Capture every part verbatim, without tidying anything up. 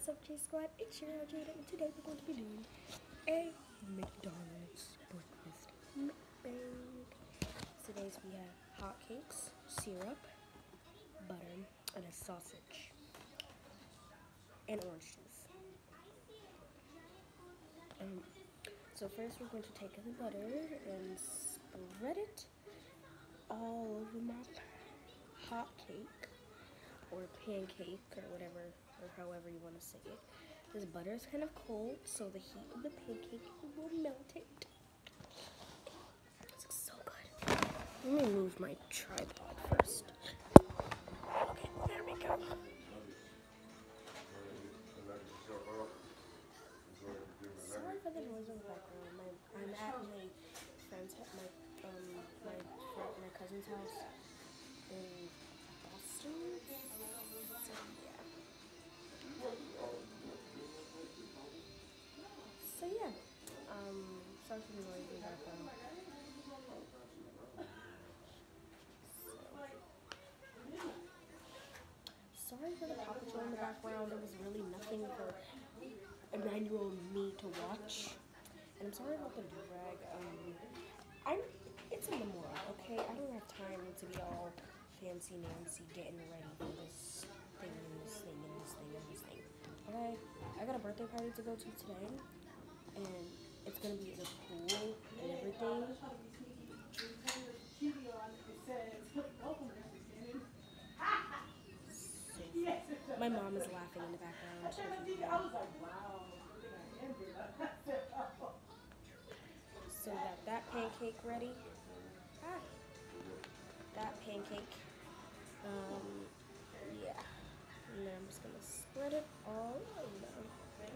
What's up, J Squad? It's your girl Jada, and today we're going to be doing a McDonald's breakfast mukbang. Today's we have hotcakes, syrup, butter, and a sausage, and orange juice. Um, so first we're going to take the butter and spread it all over my hot cake or pancake or whatever, or however you want to say it. This butter is kind of cold, so the heat of the pancake will melt it. This looks so good. Let me move my tripod first. Okay, there we go. Sorry for the noise in the background. My, I'm at my friend's, my um, my my cousin's house in Boston. So yeah. So yeah. Um, sorry for the noise in the background. So, sorry for the Paw Patrol in the background. There was really nothing for a nine-year-old me to watch. And I'm sorry about the drag. Um, I'm. It's in the morning, okay? I don't have time to be all fancy Nancy getting ready for this thing and this thing and this thing and this thing. Okay? I got a birthday party to go to today, and it's gonna be in the pool and everything. So, my mom is laughing in the background. So got that pancake ready. Ah, that pancake. Um, yeah. And then I'm just gonna spread it all over.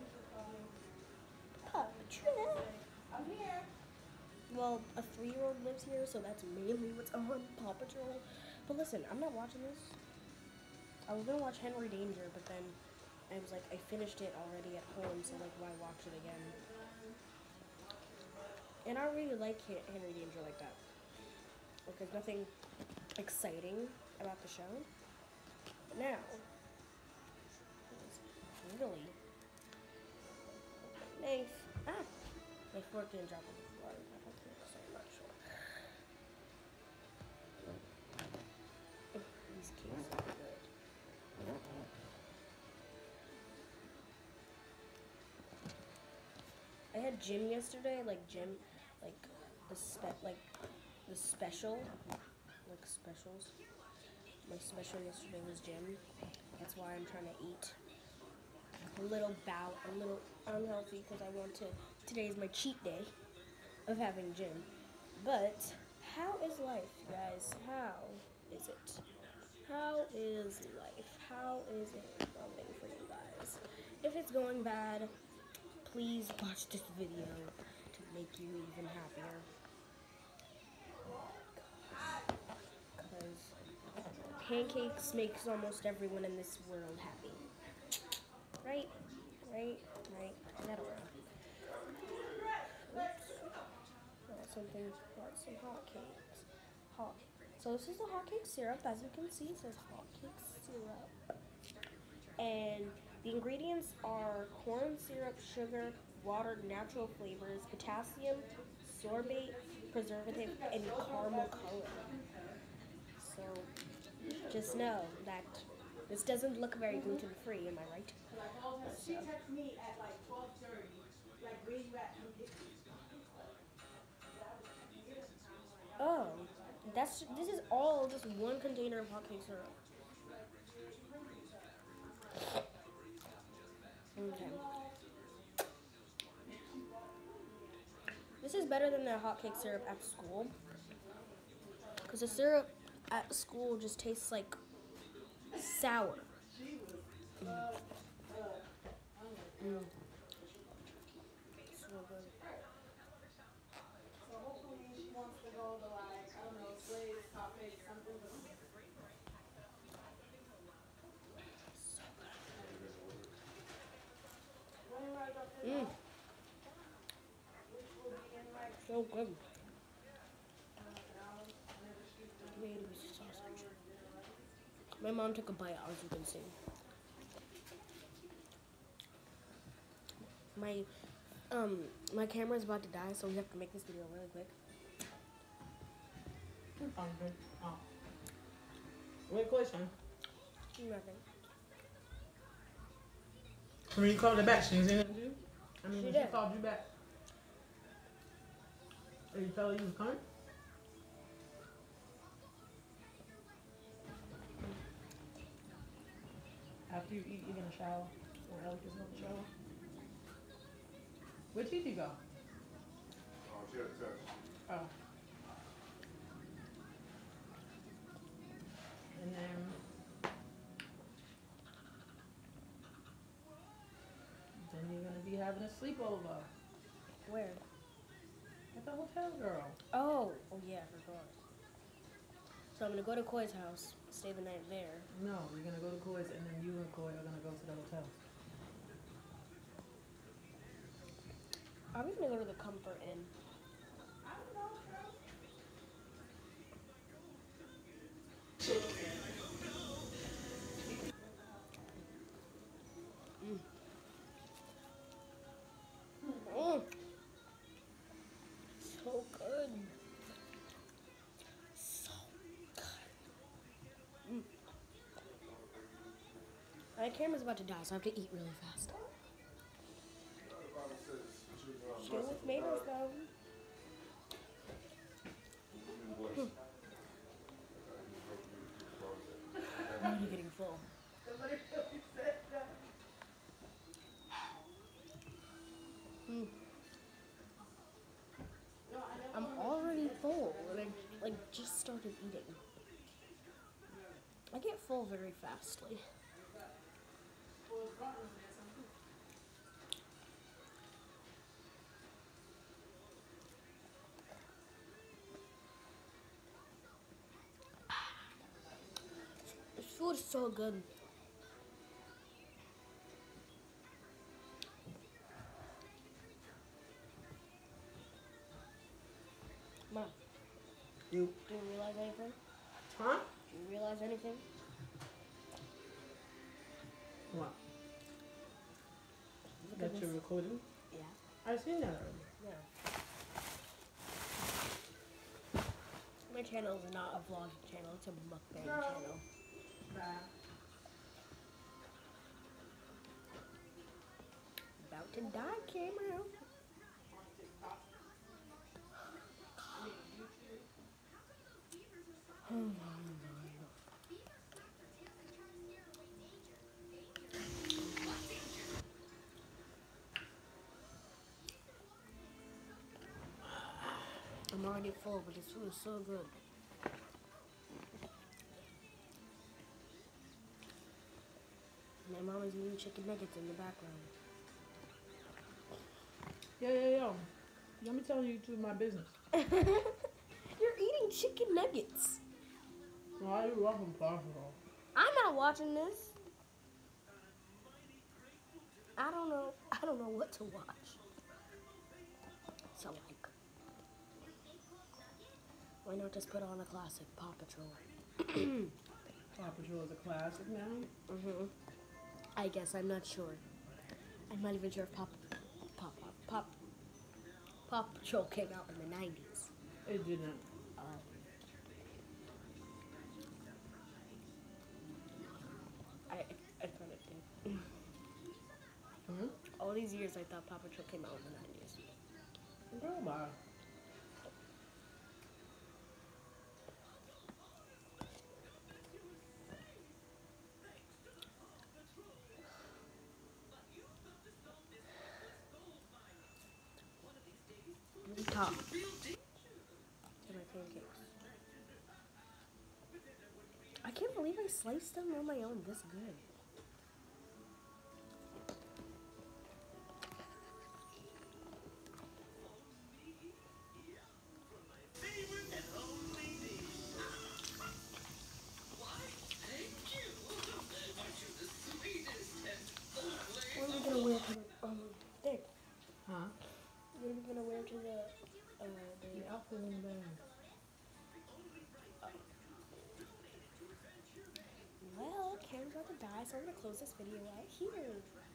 Paw Patrol. I'm here. Well, a three-year-old lives here, so that's mainly what's on Paw Patrol. But listen, I'm not watching this. I was gonna watch Henry Danger, but then I was like, I finished it already at home, so like, why watch it again? And I really like Henry Danger like that. Like, there's nothing exciting about the show. But now, it's really knife. Ah, my fork didn't drop on the floor. I don't think so. I'm not sure. Oh, these cakes are good. I had gym yesterday, like gym, like the spe like the special, like specials. My special yesterday was gym. That's why I'm trying to eat a little bow, a little unhealthy, because I want to. Today is my cheat day of having gym. But how is life, guys? How is it? How is life? How is it going for you guys? If it's going bad, please watch this video to make you even happier. Because pancakes makes almost everyone in this world happy. Right? Right? Right? That around. Oops. Got something, got some hotcakes. Hot. So this is the hotcake syrup. As you can see, it says hotcake syrup. And the ingredients are corn syrup, sugar, water, natural flavors, potassium, sorbate, preservative, and caramel color. So just know that this doesn't look very gluten-free, am I right? So. Oh, that's this is all just one container of hotcake syrup. Okay. This is better than the hotcake syrup at school, because the syrup at school just tastes like sour. Mm. Mm. So good. Mm. So good. My mom took a bite, as you can see. My um my camera's about to die, so we have to make this video really quick. Okay. Oh. What question? Nothing. When you called her back, she didn't say nothing to you? I mean, She when did. she called you back, did you tell her you was coming? After you eat, you're gonna shower. Or Ellie gets another shower. Where Titi go? Oh, she had a test. Oh. And then then you're gonna be having a sleepover Where? at the hotel, girl. Oh, oh yeah, I forgot. So I'm gonna go to Koi's house, stay the night there. No, you're gonna go to Koi's and then you and Koi are gonna go to the hotel. Are we gonna go to the Comfort Inn? Mm. Mm. So good. So good. Mm. My camera's about to die, so I have to eat really fast. Share with neighbors, though. I'm already getting full. Mm. I'm already full, and I like just started eating. I get full very fastly. This food is so good. Mom, You. do you realize anything? Huh? Do you realize anything? What? Look That at you're this. recording? Yeah. I seen that already. Yeah. My channel is not a vlogging channel, it's a mukbang No. channel. Bye. About to die, camera. I'm already full, but this food is so good. My mom is eating chicken nuggets in the background. Yeah, yeah, yeah. Let me tell you to my business. You're eating chicken nuggets. Why are you walking possible? I'm not watching this. I don't know. I don't know what to watch. So like, why not just put on a classic Paw Patrol? Paw Patrol is a classic now. Mhm. I guess I'm not sure. I'm not even sure if Pop Pop Pop Pop Paw Patrol came out in the nineties. It didn't. Uh, I I thought it did. Hmm? All these years, I thought Paw Patrol came out in the nineties. Girl, bye. Top. To my pancakes. I can't believe I sliced them on my own this good. What are we gonna wear to the um thing? Huh? What are we gonna wear to the uh the The outfit in the bag. Well, camera's about to die, so I'm gonna close this video right here.